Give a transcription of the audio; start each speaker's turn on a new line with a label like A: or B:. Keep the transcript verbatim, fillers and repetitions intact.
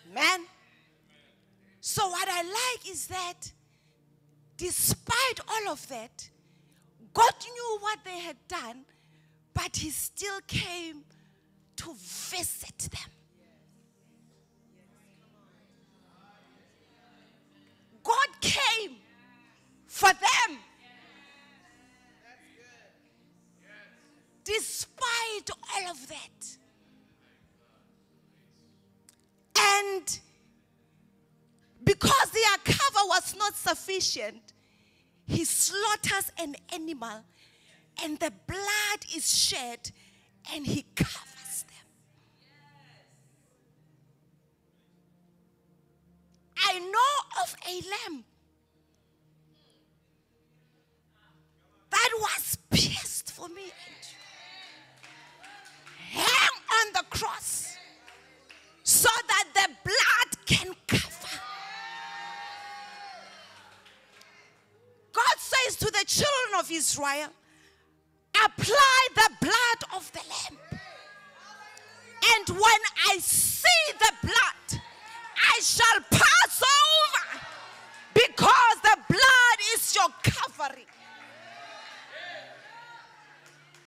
A: Man. So what I like is that despite all of that, God knew what they had done, but he still came to visit them. God came for them. Despite all of that. And because their cover was not sufficient, he slaughters an animal and the blood is shed and he covers them. I know of a lamb that was pierced for me and you, hang on the cross so that the blood can cover. God says to the children of Israel, apply the blood of the lamb. And when I